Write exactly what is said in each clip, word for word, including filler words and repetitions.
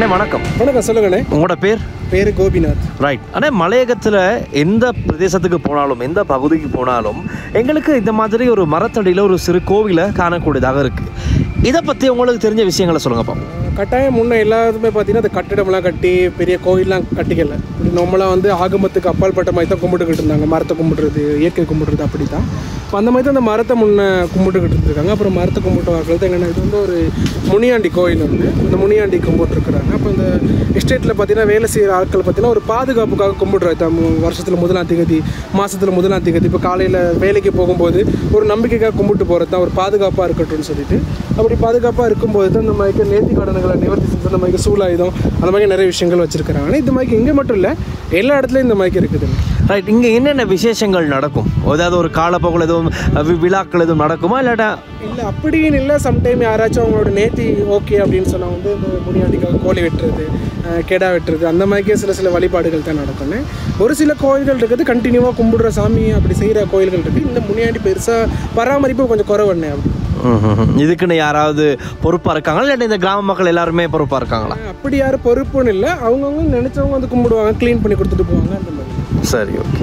வணக்கம். வணக்கம், சொல்லுங்கண்ணே. உங்களோட பேர்? பேர் கோபிநாத். ரைட். ஆனால் மலையகத்தில் எந்த பிரதேசத்துக்கு போனாலும் எந்த பகுதிக்கு போனாலும் எங்களுக்கு இந்த மாதிரி ஒரு மரத்தடியில் ஒரு சிறு கோவிலை காணக்கூடியதாக இருக்குது. இதை பற்றி உங்களுக்கு தெரிஞ்ச விஷயங்களை சொல்லுங்கப்பா. கட்டாயம் முன்னே எல்லாருமே பார்த்தீங்கன்னா அந்த கட்டிடம்லாம் கட்டி பெரிய கோயிலெலாம் கட்டிக்கல. இப்படி நம்மளாம் வந்து ஆகமத்துக்கு அப்பாற்பட்ட மாதிரி தான் கும்பிட்டுக்கிட்டு இருந்தாங்க. மரத்தை கும்பிடுறது, இயற்கை கும்பிடுறது அப்படி தான். இப்போ அந்த மாதிரி தான் அந்த மரத்தை முன்னே கும்பிட்டுக்கிட்டு இருந்திருக்காங்க. அப்புறம் மரத்தை கும்பிட்டு வாக்கிறது எங்கன்னா இது வந்து ஒரு முனியாண்டி கோயில் வந்து இந்த முனியாண்டி கும்பிட்டுருக்குறாங்க. அப்போ இந்த எஸ்டேட்டில் பார்த்தீங்கன்னா வேலை செய்கிற ஆட்கள் பார்த்தீங்கன்னா ஒரு பாதுகாப்புக்காக கும்பிடுறாங்க. வருஷத்தில் முதலாம் தேதி, மாதத்தில் முதலாம் தேதி, இப்போ காலையில் வேலைக்கு போகும்போது ஒரு நம்பிக்கைக்காக கும்பிட்டு போகிறது தான், ஒரு பாதுகாப்பாக இருக்கட்டும்னு சொல்லிட்டு. அப்படி பாதுகாப்பாக இருக்கும்போது தான் இந்த மாதிரி நேர்த்தி கடன்களை நிவர்த்தி செஞ்சு இந்த மாதிரி சூழாயுதம் அந்த மாதிரி நிறைய விஷயங்கள் வச்சுருக்கிறாங்க. ஆனால் இந்த மாதிரி இங்கே மட்டும் இல்லை, எல்லா இடத்துலையும் இந்த மாதிரி இருக்குது. ரைட். இங்கே என்னென்ன விசேஷங்கள் நடக்கும்? அதாவது ஒரு காலப்போக்கில் எதுவும் விழாக்கள் எதுவும் நடக்குமா இல்லாட்டா? இல்லை அப்படின்னு இல்லை. சம்டைம் யாராச்சும் அவங்களோட நேர்த்தி ஓகே அப்படின்னு சொன்னால் வந்து இந்த முனியாண்டிக்காக கோழி வெட்டுறது, கெடா வெட்டுறது அந்த மாதிரிக்கே சில சில வழிபாடுகள் தான் நடக்கும்னு. ஒரு சில கோயில்கள் இருக்குது கண்டினியூவாக கும்பிடுற சாமி அப்படி செய்கிற கோயில்கள் இருக்குது. இந்த முனியாண்டி பெருசாக பராமரிப்பு கொஞ்சம் குறைவண்ணே. அப்படி இதுக்குன்னு யாராவது பொறுப்பாக இருக்காங்களா இல்லாட்டி இந்த கிராம மக்கள் எல்லாருமே பொறுப்பாக இருக்காங்களா? அப்படி யாரும் பொறுப்புன்னு இல்லை. அவங்கவுங்க நினச்சவங்க வந்து கும்பிடுவாங்க, க்ளீன் பண்ணி கொடுத்துட்டு போவாங்க அந்த மாதிரி. சரி, ஓகே.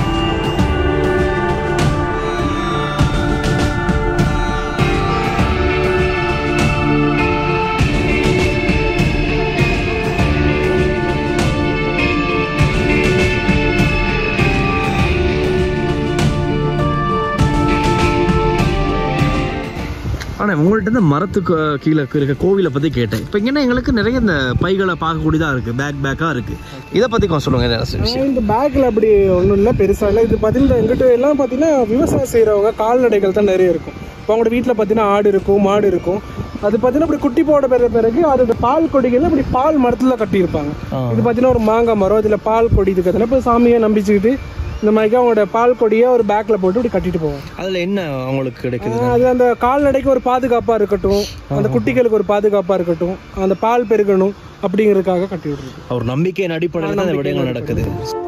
ஆனால் உங்கள்கிட்ட இந்த மரத்துக்கு கீழே இருக்க கோவிலை பற்றி கேட்டேன். இப்போ இங்கே எங்களுக்கு நிறைய இந்த பைகளை பார்க்கக்கூடியதாக இருக்குது, பேக் பேக்காக இருக்குது. இதை பற்றி கொஞ்சம் சொல்லுங்கள். இந்த பேக்கில் அப்படி ஒன்றும் இல்லை, பெருசாக இல்லை. இது பார்த்தீங்கன்னா எங்கிட்ட எல்லாம் பார்த்தீங்கன்னா விவசாயம் செய்கிறவங்க கால்நடைகள் தான் நிறைய இருக்கும். இப்போ அவங்களோட வீட்டில் பார்த்தீங்கன்னா ஆடு இருக்கும், மாடு இருக்கும். அது பார்த்தீங்கன்னா இப்படி குட்டி போட பிற பிறகு அது இந்த பால் கொடிகள் இப்படி பால் மரத்தில் கட்டியிருப்பாங்க. இது பார்த்தீங்கன்னா ஒரு மாங்காய் மரம், இதில் பால் கொடி இருக்கிறதுனால இப்போ சாமியை நம்பிச்சுக்கிட்டு இந்த மாதிரி அவங்களோட பால் கொடியை ஒரு பேக்கில் போட்டு இப்படி கட்டிட்டு போவோம். அதில் என்ன அவங்களுக்கு கிடைக்குது? அது அந்த கால்நடைக்கு ஒரு பாதுகாப்பாக இருக்கட்டும், அந்த குட்டிகளுக்கு ஒரு பாதுகாப்பாக இருக்கட்டும், அந்த பால் பெருகணும் அப்படிங்கிறதுக்காக கட்டி விட்டுருக்கு. ஒரு நம்பிக்கையின் அடிப்படையில் தான் இந்த விடயங்கள் நடக்குது.